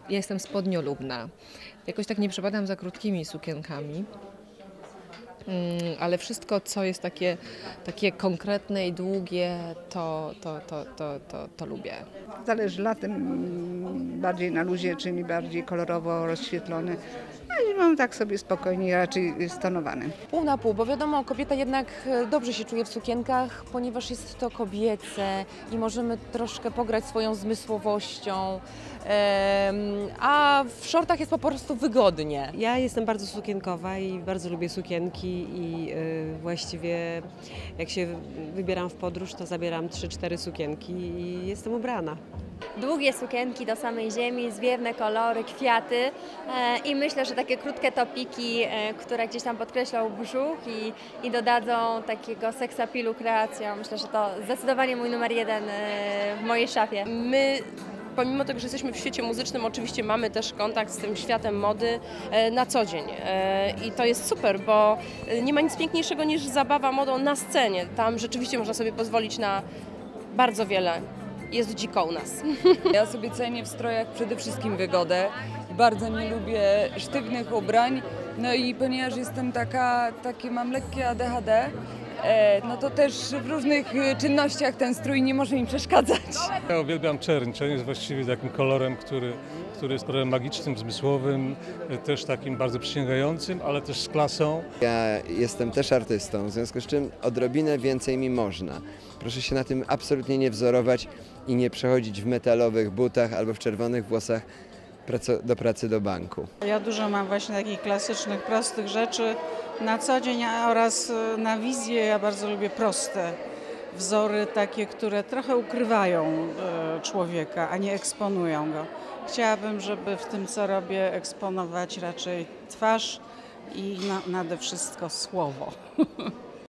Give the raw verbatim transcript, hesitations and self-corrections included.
Ja jestem spodniolubna. Jakoś tak nie przepadam za krótkimi sukienkami. Mm, ale wszystko, co jest takie, takie konkretne i długie, to, to, to, to, to, to lubię. Zależy latem mm, bardziej na luzie, czyli bardziej kolorowo rozświetlone. A zimą tak sobie spokojnie, raczej stonowane. Pół na pół, bo wiadomo, kobieta jednak dobrze się czuje w sukienkach, ponieważ jest to kobiece i możemy troszkę pograć swoją zmysłowością, a w shortach jest po prostu wygodnie. Ja jestem bardzo sukienkowa i bardzo lubię sukienki i y, właściwie jak się wybieram w podróż, to zabieram trzy cztery sukienki i jestem ubrana. Długie sukienki do samej ziemi, zwiewne kolory, kwiaty e, i myślę, że takie krótkie topiki, e, które gdzieś tam podkreślą brzuch i, i dodadzą takiego seksapilu kreacją. Myślę, że to zdecydowanie mój numer jeden e, w mojej szafie. My pomimo tego, że jesteśmy w świecie muzycznym, oczywiście mamy też kontakt z tym światem mody na co dzień i to jest super, bo nie ma nic piękniejszego niż zabawa modą na scenie. Tam rzeczywiście można sobie pozwolić na bardzo wiele. Jest dziko u nas. Ja sobie cenię w strojach przede wszystkim wygodę. Bardzo nie lubię sztywnych ubrań. No i ponieważ jestem taka, takie mam lekkie A D H D, no to też w różnych czynnościach ten strój nie może mi przeszkadzać. Ja uwielbiam czerń. Czerń jest właściwie takim kolorem, który, który jest kolorem magicznym, zmysłowym, też takim bardzo przyciągającym, ale też z klasą. Ja jestem też artystą, w związku z czym odrobinę więcej mi można. Proszę się na tym absolutnie nie wzorować i nie przechodzić w metalowych butach albo w czerwonych włosach do pracy do banku. Ja dużo mam właśnie takich klasycznych, prostych rzeczy na co dzień oraz na wizję. Ja bardzo lubię proste wzory, takie, które trochę ukrywają człowieka, a nie eksponują go. Chciałabym, żeby w tym, co robię, eksponować raczej twarz i na, nade wszystko słowo.